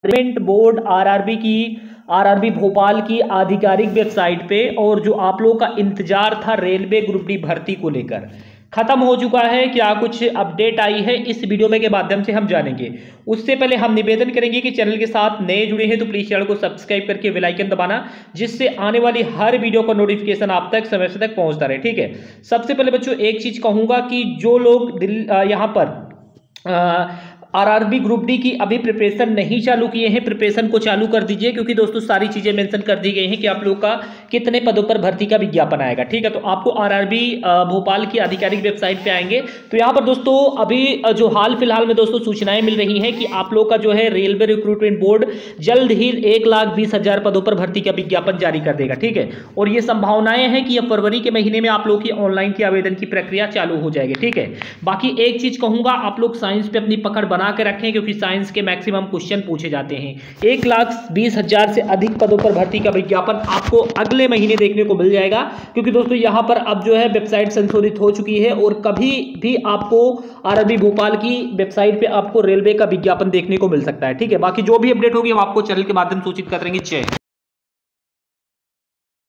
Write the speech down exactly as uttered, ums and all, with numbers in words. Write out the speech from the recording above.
Recruitment board RRB की RRB Bhopal की आधिकारिक वेबसाइट पे, और जो आप लोगों का इंतजार था रेलवे ग्रुप डी भर्ती को लेकर, खत्म हो चुका है। क्या कुछ अपडेट आई है इस वीडियो में के माध्यम से हम जानेंगे। उससे पहले हम निवेदन करेंगे कि चैनल के साथ नए जुड़े हैं तो प्लीज चैनल को सब्सक्राइब करके बेल आइकन दबाना, जिससे आने वाली हर वीडियो का नोटिफिकेशन आप तक समय से तक पहुंचता रहे। ठीक है, सबसे पहले बच्चों एक चीज कहूंगा कि जो लोग यहाँ पर आरआरबी ग्रुप डी की अभी प्रिपरेशन नहीं चालू किए हैं, प्रिपरेशन को चालू कर दीजिए, क्योंकि दोस्तों सारी चीजें मेंशन कर दी गई हैं कि आप लोग का कितने पदों पर भर्ती का विज्ञापन आएगा। ठीक है, तो आपको आरआरबी भोपाल की आधिकारिक वेबसाइट पे आएंगे तो यहाँ पर दोस्तों अभी जो हाल फिलहाल में दोस्तों सूचनाएं मिल रही हैं कि आप लोग का जो है रेलवे रिक्रूटमेंट बोर्ड जल्द ही एक लाख बीस हजार पदों पर भर्ती का विज्ञापन जारी कर देगा। ठीक है, और ये संभावनाएं हैं कि अब फरवरी के महीने में आप लोग की ऑनलाइन की आवेदन की प्रक्रिया चालू हो जाएगी। ठीक है, बाकी एक चीज कहूंगा, आप लोग साइंस पे अपनी पकड़ बना के रखें, क्योंकि साइंस के मैक्सिमम क्वेश्चन पूछे जाते हैं। एक लाख बीस हजार से अधिक पदों पर भर्ती का विज्ञापन आपको अगले महीने देखने को मिल जाएगा, क्योंकि दोस्तों यहां पर अब जो है वेबसाइट संशोधित हो चुकी है और कभी भी आपको आरआरबी भोपाल की वेबसाइट पे आपको रेलवे का विज्ञापन देखने को मिल सकता है। ठीक है, बाकी जो भी अपडेट होगी हम आपको चैनल के माध्यम से सूचित कर देंगे। जय